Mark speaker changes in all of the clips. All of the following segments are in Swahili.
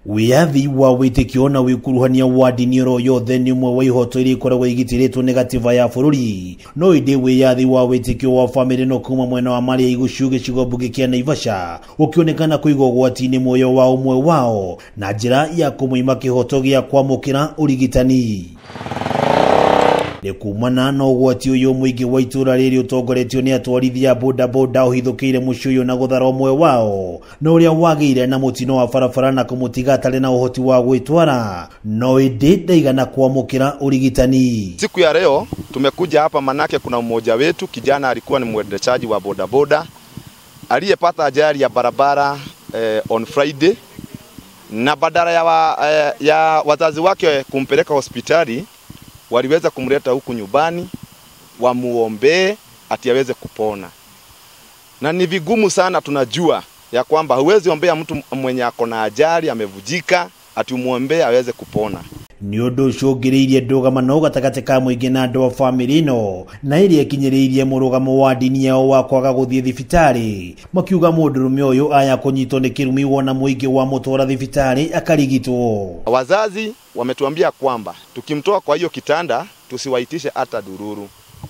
Speaker 1: Wiyathi wa witikio na wikuruhania wa dini ro yothe ni mwe wa ihoto iri ikoragwo igitiritwo ni gatiba ya bururi no indi wiyathi wa witikio wa family no kuma mwena wa Maria Igucu gicigo mbunge kia Naivasha ukionekana kuigwo gwati-ini muoyo wa umwe wao na njira ya kumuima kihoto gia kwamukira urigitani. Kumana no gwati uyu muingi wa itura riri utongoretio ni atwarithia boda boda uhithukire mucuyo na guthara umwe wao no uria wagire na mutino wa barabara na kumutiga atari na uhoti wa gwitwara no indi ndaigana kwamukira urigitani.
Speaker 2: Siku ya leo tumekuja hapa manake kuna mmoja wetu kijana alikuwa ni mwendeshaji wa boda boda aliyepata ajali ya barabara on Friday na badala ya wazazi wake kumpeleka hospitali waliweza kumleta huku nyumbani wamuombe ati aweze kupona. Na ni vigumu sana, tunajua ya kwamba huwezi ombea mtu mwenye ako na ajali amevujika ati umuombe aweze kupona.
Speaker 1: Ni undu ucungiriirie ndũgamano gatagatĩ ka mũingĩ na andũ a family no na iria ikinyĩrĩirie mũrũgamo wa dini yao wa kwaga gũthiĩ thibitarĩ makiuga mũndũrũme ũyũ aya kũnyitwo nĩ kĩrumi wona mũingĩ wa mũtwara thibitarĩ akarigitwo.
Speaker 2: Wazazi wametuambia kwamba tukimtoa kwa hiyo kitanda tusiwaitishe hata dururu,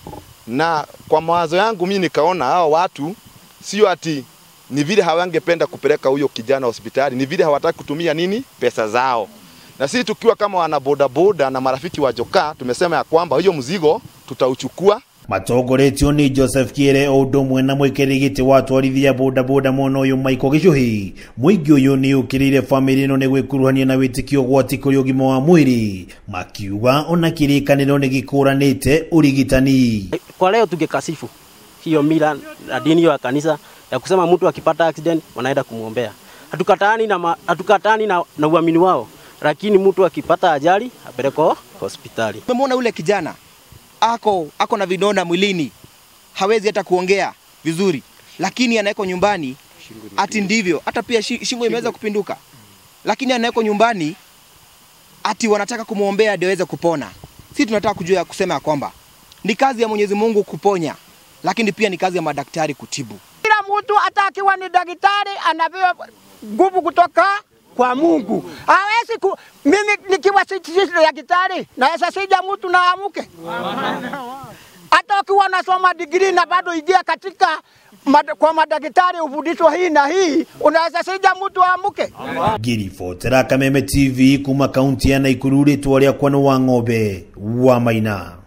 Speaker 2: na kwa mawazo yangu mimi nikaona hao watu sio ati ni vile hawangependa kupeleka huyo kijana hospitali, ni vile hawataka kutumia pesa zao. Na sisi tukiwa kama wana boda boda na marafiki wa joka tumesema ya kwamba hiyo mzigo tutauchukua.
Speaker 1: Matongoretio ni Joseph Kiere Odumwe na mwikirigiti wa atwarithia boda boda mono uyu Michael Gicuhi. Muingi uyu ni ukirire family no ni gwikuruhania na witikio gwati kuri ugima wa mwiri makiuga ona kirikaniro ni gikuranite urigitani.
Speaker 3: Kwa leo tungekasifu hiyo mila na dini ya kanisa ya kusema mtu akipata accident wanaenda kumuombea. Hatukatani na uamini wao. Lakini mtu akipata ajali apelekwa hospitali.
Speaker 4: Tumemwona ule kijana ako na vidonda mwilini, hawezi hata kuongea vizuri, lakini anawekwa nyumbani ati ndivyo, hata pia shingo imeweza kupinduka, lakini anawekwa nyumbani ati wanataka kumuombea ndio aweze kupona. Sisi tunataka kujua kusema kwamba ni kazi ya Mwenyezi Mungu kuponya, lakini pia ni kazi ya madaktari kutibu.
Speaker 5: Kila mtu atakiwa ni daktari anapewa nguvu kutoka kwa Mungu. Hawezi mimi nikiwa sisi ya daktari na sasa sija mtu na amuke. Hata ukiwa unasoma degree na bado ingia katika kwa madaktari ufundishwa hii na hii unaweza sija mtu amuke.
Speaker 1: Gilifotera Kameme TV kuma kaunti ya Nakuru ritwa rĩa kwa wa Ng'ombe wa Maina.